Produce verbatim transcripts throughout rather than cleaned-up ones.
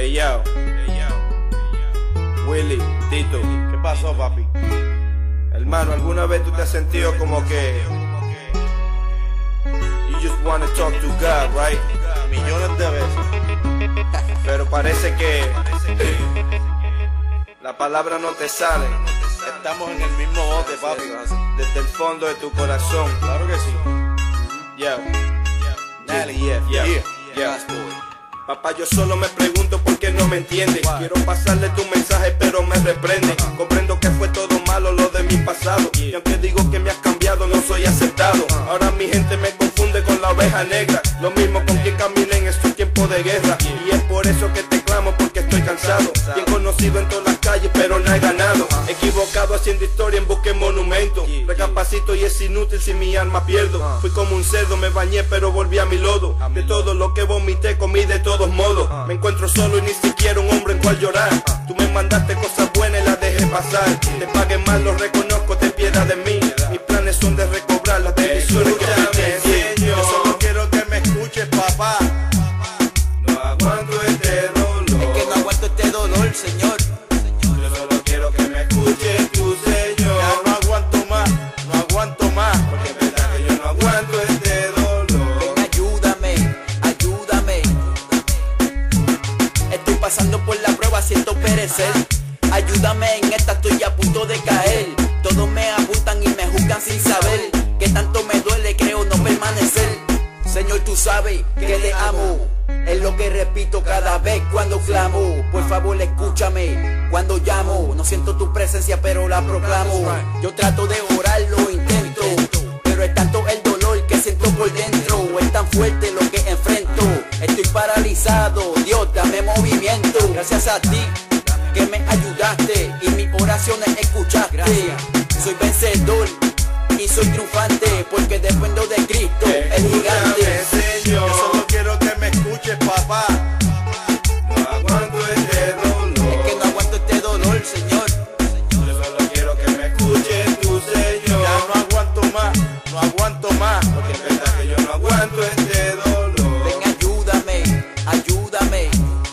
Hey yo, hey yo, Willy, Tito, ¿Qué pasó, papi? hermano, ¿alguna vez tú te has sentido como que you just wanna talk to God, right? Millones de veces. Pero parece que la palabra no te sale Estamos en el mismo bote, papi. desde el fondo de tu corazón. Claro que sí. Yeah, Dale, yeah, yeah, yeah. yeah. Papá, yo solo me pregunto por qué no me entiendes. Quiero pasarle tu mensaje pero me reprende. Comprendo que fue todo malo lo de mi pasado, y aunque digo que me has cambiado no soy aceptado. Ahora mi gente me confunde con la oveja negra, lo mismo con quien caminé en estos tiempos de guerra. Y es por eso que te clamo, porque estoy cansado. Bien conocido en todas las calles pero no he ganado. Equivocado haciendo historia en busca de monumento. Recapacito y es inútil si mi alma pierdo. Fui como un cerdo, me bañé pero volví a mi lodo. De todo lo que vomité comí de todos modos. Me encuentro solo y ni siquiera un hombre en cual llorar. Tú me mandaste cosas buenas y las dejé pasar. Te pagué mal, lo reconozco, ten piedad de mí. Mis planes son de recobrar las bendiciones que perdí. Yo solo quiero que me escuches, papá. No aguanto este dolor. Es que no aguanto este dolor, Señor. Yo solo quiero que me escuches tú, Señor. Ya no aguanto más, no aguanto más. Porque es verdad que yo no aguanto este dolor. Ven, ayúdame, ayúdame. Estoy pasando por la prueba, siento perecer. Ayúdame en esta, estoy a punto de caer. Todos me apuntan y me juzgan sin saber que tanto me duele, creo no permanecer. Señor, tú sabes que te amo. Es lo que repito cada vez cuando clamo. Por favor, escúchame cuando llamo. No siento tu presencia, pero la proclamo. Yo trato de orar, lo intento, pero es tanto el dolor que siento por dentro. Es tan fuerte lo que enfrento. Estoy paralizado, Dios, dame movimiento. Gracias a ti que me ayudaste y mis oraciones escuchaste. Soy vencedor y soy triunfante porque dependo de Cristo, el gigante. Señor. Yo solo quiero que me escuches, papá. No aguanto este dolor. Es que no aguanto este dolor, Señor. Yo solo quiero que me escuches tú, Señor. Ya no aguanto más, no aguanto más. Porque es verdad que yo no aguanto este dolor. Ven, ayúdame, ayúdame.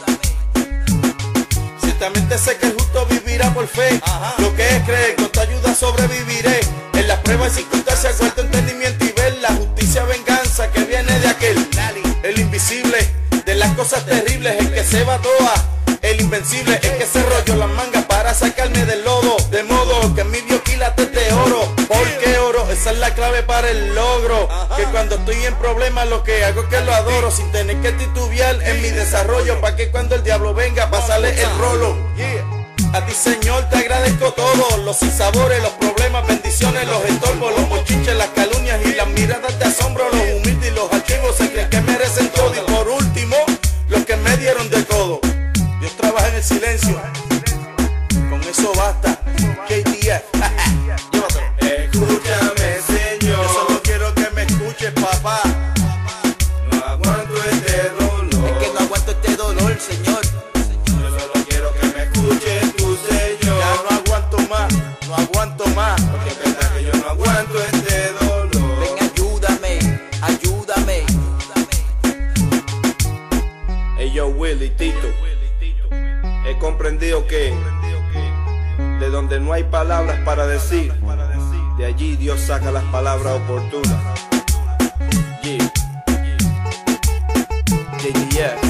Ciertamente sé que el justo vivirá por fe. Ajá. Lo que es creer, con tu ayuda sobreviviré. En las pruebas y circunstancias cuento entendimiento y ver la justicia, venganza que viene de aquel. El invisible, de las cosas terribles, el que se va toa. El invencible, el que se rolló las mangas para sacarme del lodo. De modo que mi Dios quilates de oro. ¿Por qué oro? Esa es la clave para el logro. Que cuando estoy en problemas lo que hago es que lo adoro, sin tener que titubear en mi desarrollo, para que cuando el diablo venga pasarle el rolo. A ti, Señor, te agradezco todo. Los sinsabores, los problemas, bendiciones, los estorbos, los mochinches, las calumnias y las miradas de asombro. Los humildes y los altivos se creen que merecen todo. Y por último, los que me dieron de todo. Dios trabaja en el silencio. Con eso basta. K D F. Llévatelo. Escúchame, Señor. Yo solo quiero que me escuches, papá. No aguanto este dolor. Es que no aguanto este dolor, Señor. Yo solo quiero que me escuches tú, Señor. Ya no aguanto más, no aguanto más. Porque es verdad que yo no aguanto este dolor. Ven, ayúdame, ayúdame. Hey yo, Willy, Tito. He comprendido que de donde no hay palabras para decir, de allí Dios saca las palabras oportunas. Yeah. J D F.